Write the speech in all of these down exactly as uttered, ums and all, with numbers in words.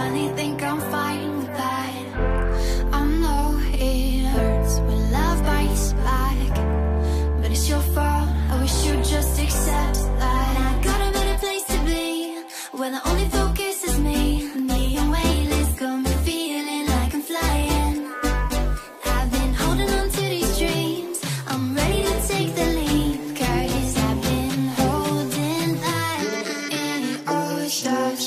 finally think I'm fine with that. I know it hurts when love bites back, but it's your fault, I wish you'd just accept that. I got a better place to be, where the only focus is me. Neon waitlist got me feeling like I'm flying. I've been holding on to these dreams, I'm ready to take the leap, cause I've been holding that in all stars.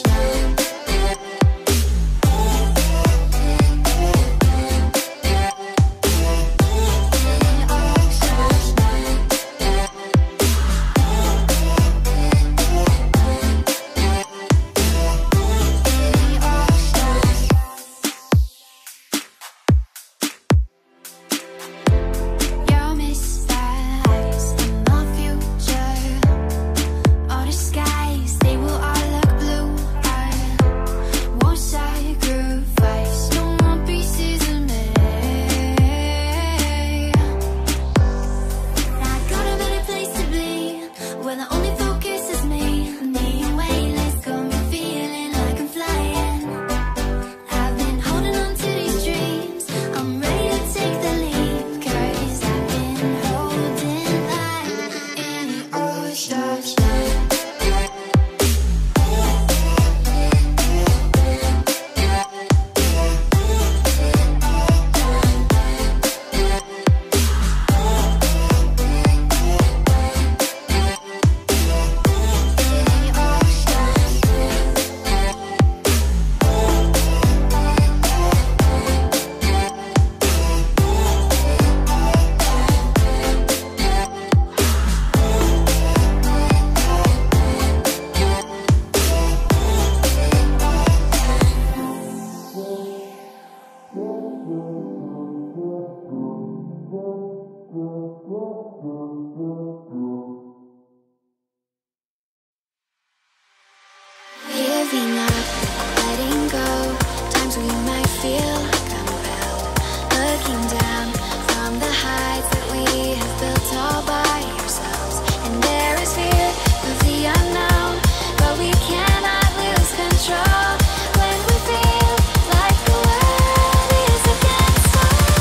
Giving up, letting go, times we might feel compelled, looking down from the heights that we have built all by ourselves. And there is fear of the unknown, but we cannot lose control when we feel like the world is against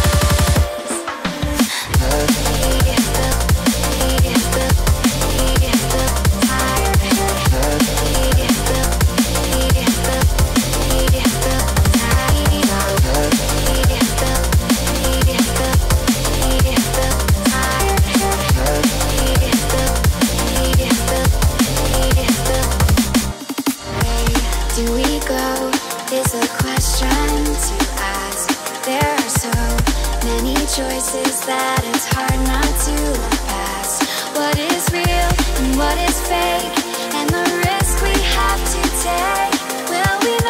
us. We have built, we have built, we have built higher. We have built. Do we go is a question to ask. There are so many choices that it's hard not to look past. What is real and what is fake, and the risk we have to take. Will we